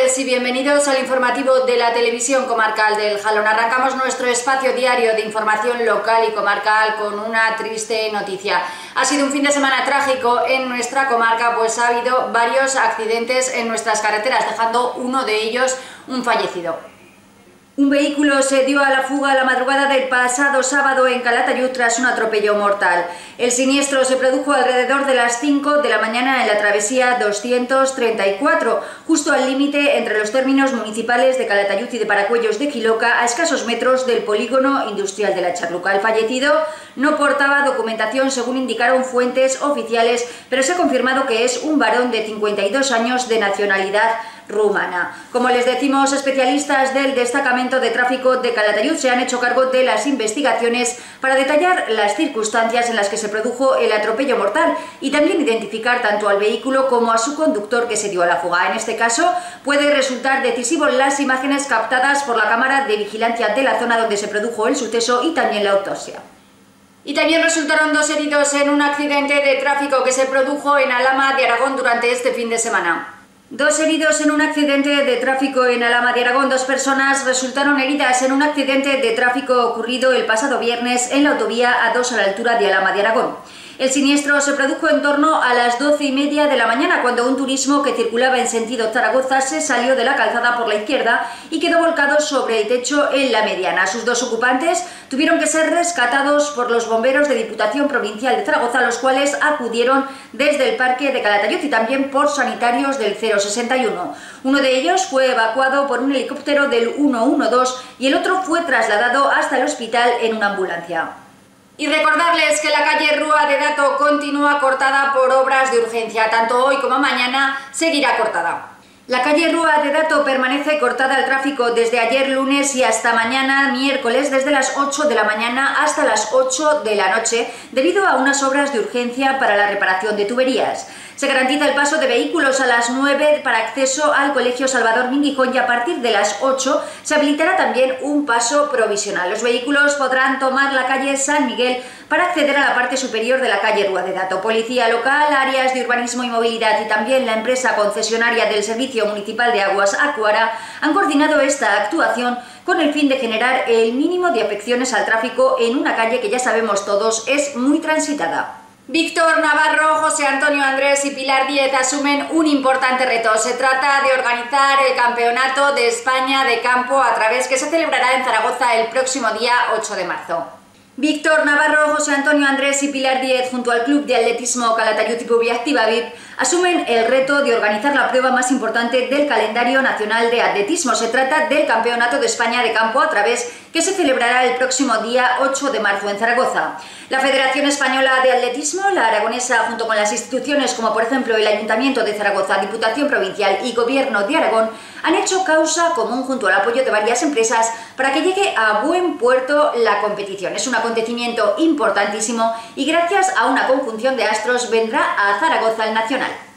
tardes y bienvenidos al informativo de la televisión comarcal del Jalón. Arrancamos nuestro espacio diario de información local y comarcal con una triste noticia. Ha sido un fin de semana trágico en nuestra comarca, pues ha habido varios accidentes en nuestras carreteras, dejando uno de ellos un fallecido. Un vehículo se dio a la fuga la madrugada del pasado sábado en Calatayud tras un atropello mortal. El siniestro se produjo alrededor de las 5 de la mañana en la travesía 234, justo al límite entre los términos municipales de Calatayud y de Paracuellos de Quiloca, a escasos metros del polígono industrial de la Charluca. El fallecido no portaba documentación, según indicaron fuentes oficiales, pero se ha confirmado que es un varón de 52 años de nacionalidad rumana. Como les decimos, especialistas del destacamento de tráfico de Calatayud se han hecho cargo de las investigaciones para detallar las circunstancias en las que se produjo el atropello mortal y también identificar tanto al vehículo como a su conductor que se dio a la fuga. En este caso puede resultar decisivo las imágenes captadas por la cámara de vigilancia de la zona donde se produjo el suceso y también la autopsia. Y también resultaron 2 heridos en un accidente de tráfico que se produjo en Alhama de Aragón durante este fin de semana. 2 heridos en un accidente de tráfico en Alhama de Aragón. 2 personas resultaron heridas en un accidente de tráfico ocurrido el pasado viernes en la autovía A2 a la altura de Alhama de Aragón. El siniestro se produjo en torno a las 12:30 de la mañana, cuando un turismo que circulaba en sentido Zaragoza se salió de la calzada por la izquierda y quedó volcado sobre el techo en la mediana. Sus 2 ocupantes tuvieron que ser rescatados por los bomberos de Diputación Provincial de Zaragoza, los cuales acudieron desde el parque de Calatayud y también por sanitarios del 061. Uno de ellos fue evacuado por un helicóptero del 112 y el otro fue trasladado hasta el hospital en una ambulancia. Y recordarles que la calle Rúa de Dato continúa cortada por obras de urgencia. Tanto hoy como mañana seguirá cortada. La calle Rúa de Dato permanece cortada al tráfico desde ayer lunes y hasta mañana miércoles, desde las 8 de la mañana hasta las 8 de la noche, debido a unas obras de urgencia para la reparación de tuberías. Se garantiza el paso de vehículos a las 9 para acceso al Colegio Salvador Minguijón y a partir de las 8 se habilitará también un paso provisional. Los vehículos podrán tomar la calle San Miguel para acceder a la parte superior de la calle Rúa de Dato. Policía local, áreas de urbanismo y movilidad y también la empresa concesionaria del Servicio Municipal de Aguas Acuara han coordinado esta actuación con el fin de generar el mínimo de afecciones al tráfico en una calle que ya sabemos todos es muy transitada. Víctor Navarro, José Antonio Andrés y Pilar Díez asumen un importante reto. Se trata de organizar el Campeonato de España de Campo a través que se celebrará en Zaragoza el próximo día 8 de marzo. Víctor Navarro, José Antonio Andrés y Pilar Díez, junto al Club de Atletismo Calatayud y Publiactiva VIP, asumen el reto de organizar la prueba más importante del calendario nacional de atletismo. Se trata del Campeonato de España de Campo a través que se celebrará el próximo día 8 de marzo en Zaragoza. La Federación Española de Atletismo, la aragonesa, junto con las instituciones como por ejemplo el Ayuntamiento de Zaragoza, Diputación Provincial y Gobierno de Aragón, han hecho causa común junto al apoyo de varias empresas para que llegue a buen puerto la competición. Es un acontecimiento importantísimo y gracias a una conjunción de astros vendrá a Zaragoza el nacional.